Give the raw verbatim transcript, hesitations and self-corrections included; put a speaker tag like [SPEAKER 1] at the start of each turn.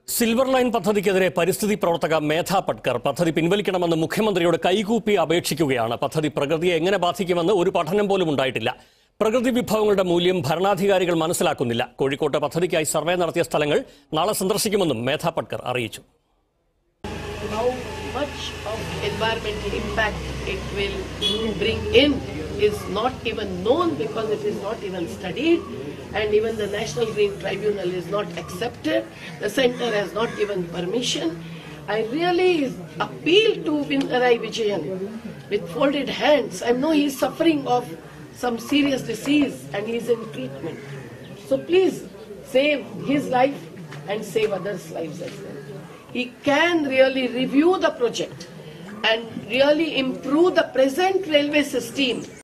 [SPEAKER 1] Silver line പദ്ധതിക്കെതിരെ പരിസ്ഥിതി പ്രവർത്തക മേധാ പട്കർ പദ്ധതി പിൻവലിക്കണമെന്ന് മുഖ്യമന്ത്രിയോട് കൈകൂപ്പി അപേക്ഷിക്കുകയാണ്. പദ്ധതി പ്രകൃതിയെ എങ്ങനെ ബാധിക്കുമെന്ന് ഒരു പഠനം പോലും ഉണ്ടായിട്ടില്ല. പ്രകൃതി വിഭവങ്ങളുടെ മൂല്യം ഭരണാധികാരികൾ മനസ്സിലാക്കുന്നില്ല. കോഴിക്കോട്ട് പദ്ധതിക്കായി സർവേ നടത്തിയ സ്ഥലങ്ങൾ നാളെ സന്ദർശിക്കുമെന്നും മേധാ പട്കർ അറിയിച്ചു.
[SPEAKER 2] How much of environmental impact it will bring in is not even known because it is not even studied, and even the National Green Tribunal is not accepted. The centre has not given permission. I really appeal to Pinarayi Vijayan with folded hands. I know he is suffering of some serious disease and he is in treatment. So please save his life and save others' lives as well. He can really review the project and really improve the present railway system.